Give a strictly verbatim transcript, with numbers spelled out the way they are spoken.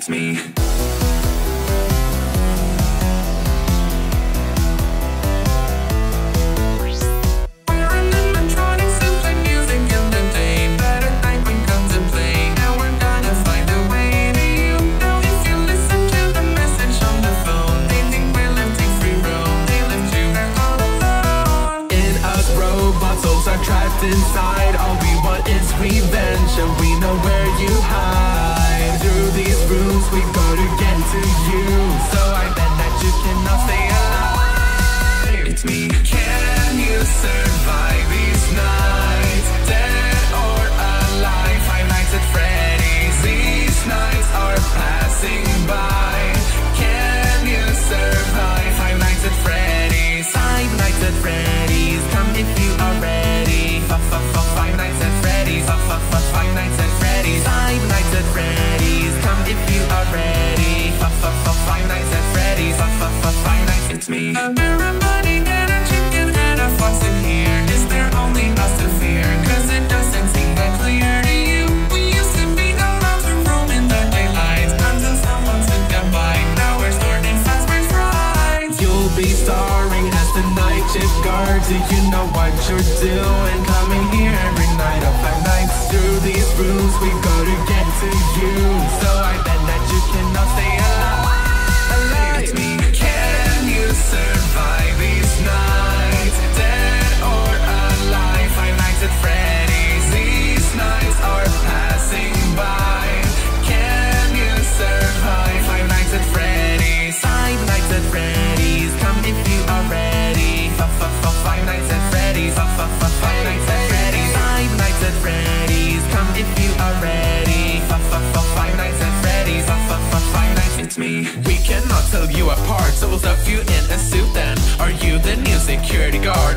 It's me. Inside, all we want is revenge, and we know where you hide. Through these rooms we go to get to you, so I bet that you cannot stay alive. It's me. Can you survive these nights? Dead or alive? Five Nights at Freddy's. These nights are passing by. Can you survive Five Nights at Freddy's? Five Nights at Freddy's. Come if you are ready. Five Nights at Freddy's. Five Nights at Freddy's. Five Nights at Freddy's. Come if you are ready. Five Nights at Freddy's. Five Nights. It's me. Everybody get a chicken head of what's in here. Is there only us to fear? Cause it doesn't seem that clear to you. We used to be allowed to roam in the daylight until someone took a bite. Now we're stored in Fazbear's Fright. You'll be starring as the night shift guard. Do you know what you're doing? Coming here every night of Five Nights. Through these rooms we go to get to you, so I bet that you cannot stay alive. It's me. Can you survive these nights? Dead or alive? Five Nights at Freddy's. These nights are passing by. Can you survive Five Nights at Freddy's? Five Nights at Freddy's. Come if you are ready. Five Nights at Freddy's. Five Nights at Freddy's. Five Nights at Freddy's. Come if you are ready. Five Nights at Freddy's. Five Nights. It's me. We cannot tell you apart, so we'll stuff you in a suit then. Are you the new security guard?